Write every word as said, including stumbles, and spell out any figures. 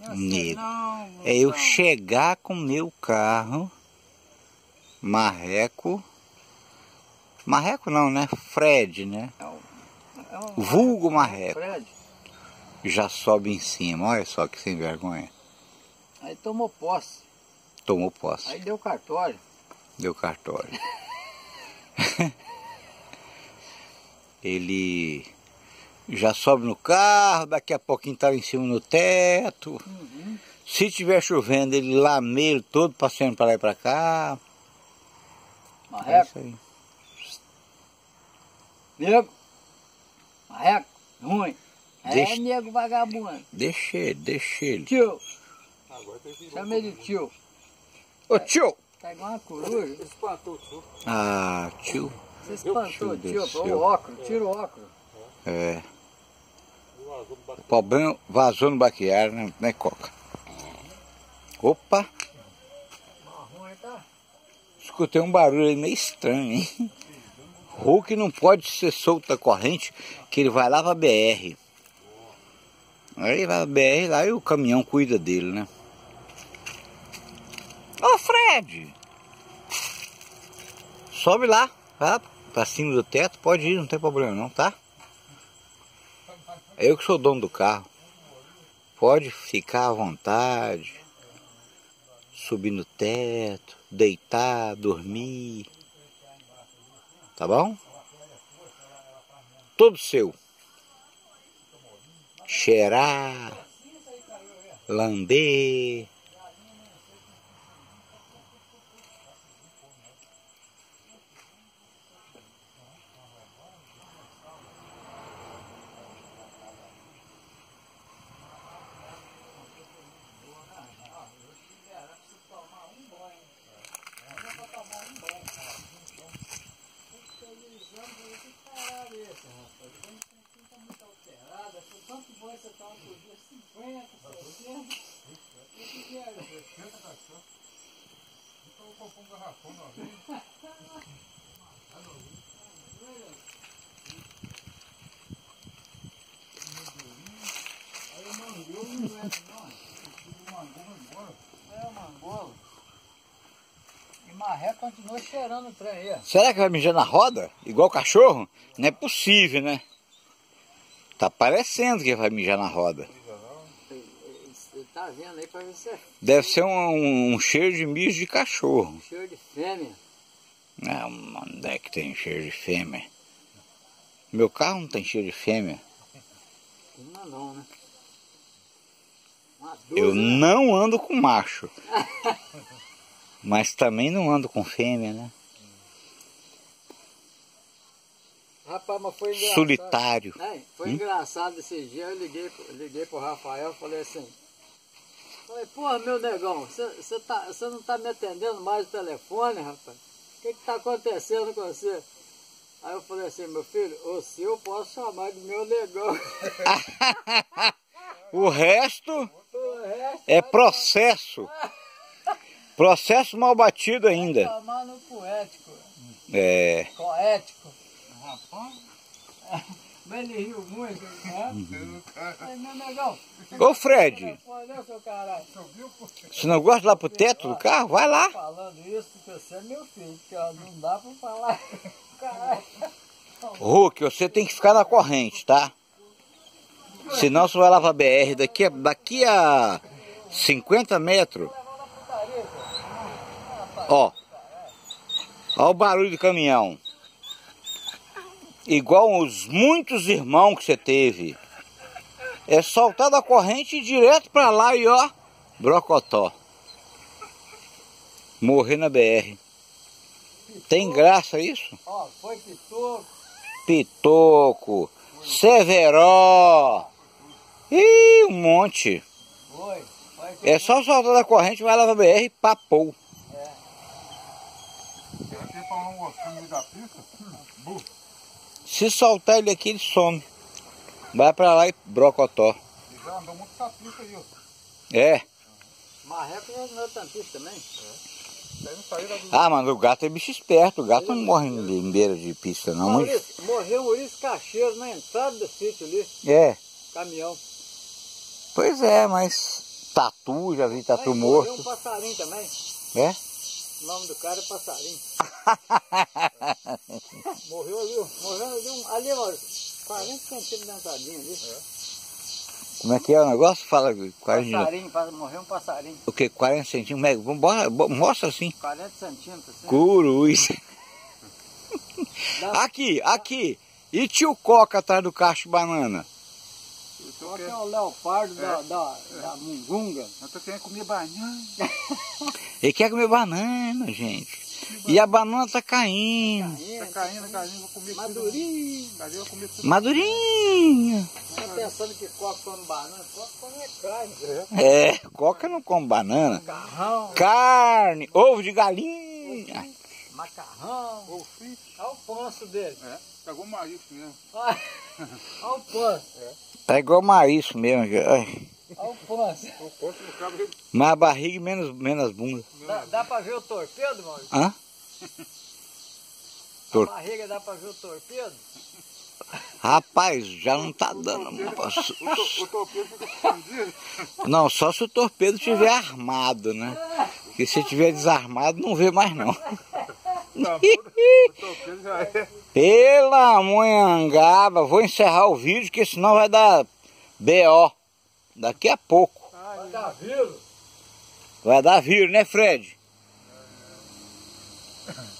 Nego. É eu chegar com meu carro, marreco, marreco não, né? Fred, né? É um, é um vulgo marreco. Fred. Já sobe em cima, olha só que sem vergonha. Aí tomou posse. Tomou posse. Aí deu cartório. Deu cartório. Ele já sobe no carro, daqui a pouquinho tá em cima no teto. Uhum. Se tiver chovendo, ele lameiro todo, passeando para lá e para cá. Marreco. É isso aí. Nego. Marreco. Ruim. Deixa... É nego vagabundo. Deixa ele, deixa ele. Tio. Chama ele de tio. Ô tio! Tá igual uma coruja. Espantou o tio. Ah, tio. Você espantou, Tio tio. desceu. O óculos. Tira o óculos. É. O problema vazou no baqueário, né, né Coca? Opa! Marrom, tá? Escutei um barulho aí meio estranho, hein? Hulk não pode ser solto da corrente, que ele vai lá pra B R. Aí ele vai pra B R lá e o caminhão cuida dele, né? Ô Fred! Sobe lá, tá? Pra cima do teto, pode ir, não tem problema não, tá? Eu que sou dono do carro. Pode ficar à vontade. Subir no teto, deitar, dormir. Tá bom? Todo seu. Cheirar, lamber. E marreco continua cheirando o trem aí. Será que vai mijar na roda? Igual cachorro? Não é possível, né? Tá parecendo que vai mijar na roda. Você tá vendo aí pra ver se é Deve ser um, um cheiro de mijo de cachorro. cheiro de fêmea. Não, onde é que tem cheiro de fêmea? Meu carro não tem cheiro de fêmea. Uma não, né? Uma Eu dúzia, né? não ando com macho. Mas também não ando com fêmea, né? Rapaz, mas foi engraçado. Solitário. É, foi Hum? engraçado esse dia, eu liguei, liguei pro Rafael, falei assim, falei, porra, meu negão, você tá, não tá me atendendo mais o telefone, rapaz? O que que tá acontecendo com você? Aí eu falei assim, meu filho, você eu posso chamar de meu negão. O resto O resto é processo. Processo mal batido vai ainda. chamar no poético. É. Poético. Rapaz, mas ele riu muito, né? Falei, meu negão. Ô Fred, Olha, seu caralho. você não gosta de ir lá pro teto do carro? Vai lá. Falando isso porque você é meu filho, porque ó, não dá pra falar. Caralho. Hulk, você tem que ficar na corrente, tá? Senão você vai lá pra B R daqui a, daqui a cinquenta metros. Ó. Ó o barulho do caminhão. Igual os muitos irmãos que você teve. É soltar da corrente e ir direto pra lá e ó, brocotó. Morrer na B R. Tem graça isso? Ó, foi Pitoco. Pitoco, Severó. Ih, um monte. Foi. Foi que É só soltar da corrente, vai lá pra B R e papou. Aqui pra um ossinho da pista. Bu. Se soltar ele aqui, ele some. Vai pra lá e brocotó. E já andou muito essa pista aí, ó. É. Marreco não é tampista também. Daí não saiu da do... Ah, mas o gato é bicho esperto. O gato não morre em beira de pista, não. Mas... Maurício, morreu o Maurício Cacheiro na entrada do sítio ali. É. Caminhão. Pois é, mas tatu, já vi tatu Aí, morto. morreu um passarinho também. É? O nome do cara é passarinho. Morreu ali, ó. Morreu ali, um, ali ó, quarenta centímetros densadinho ali. É. Como é que é o negócio? Fala, quarenta Passarinho, passa- morreu um passarinho. O que? quarenta centímetros? Bora, bora, mostra assim. quarenta centímetros, assim. Curuz. Dá- Aqui, aqui. E tio Coca atrás do cacho de banana? Só que é o leopardo da, da, da mungunga. Eu tô querendo comer banana. Ele quer comer banana, gente. E a banana tá caindo. Tá caindo, caindo, vou comer Madurinho. tudo. Eu vou comer tudo. Madurinha. Tá pensando que coca come banana? Coca come carne. É, Coca não come banana. Macarrão. Carne, ovo de galinha. Macarrão. Ô, frito. Olha o panço dele. É, pegou marisco mesmo. Olha olha o panço. Tá igual marisco mesmo. Ai. Olha o panço. O posto do cabo ele... Mais barriga e menos, menos bunda. Dá, dá pra ver o torpedo, Maurício? Hã? A Tor- barriga dá pra ver o torpedo? Rapaz, já não tá dando. O, to, o torpedo fica escondido. Não, só se o torpedo tiver armado, né? Porque se tiver desarmado, não vê mais não. Tá, o torpedo já é. Pela monhangaba, vou encerrar o vídeo, que senão vai dar B O daqui a pouco. Vai dar vírus. Vai dar vírus, né, Fred?